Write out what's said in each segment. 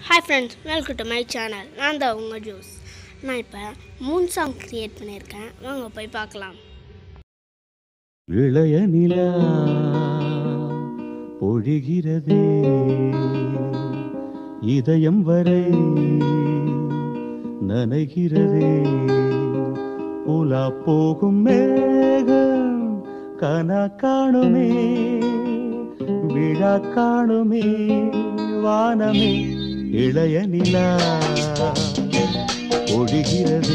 Hi friends, welcome to my channel. நான் தான் உங்கள் ஜூஸ். நான் இப்போ 3 சாங் கிரியேட் பண்ணியிருக்கேன். வாங்க போய் பார்க்கலாம். இளைய நிலா பொழிகிறதே இதயம் வரை நனைகிறதே உலா போகும் மேகம் கனா காணுமே விழா காணுமே வானமே இளைய நிலா பொழிகிறதே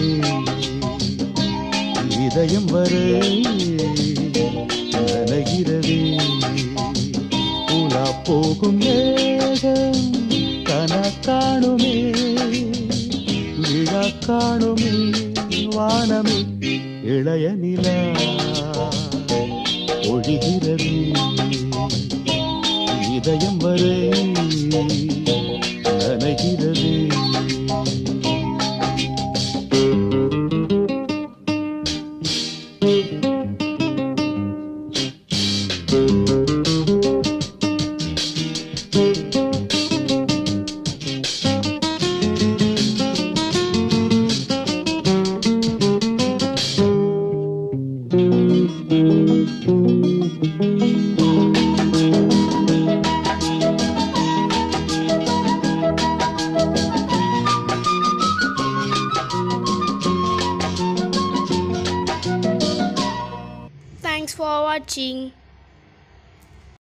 இதயம் வரை நனைகிறதே உலா போகும் மேகம் கனா காணுமே விழா காணுமே வானமே இளைய நிலா பொழிகிறதே இதயம் வரை நனைகிறதே. Thanks for watching.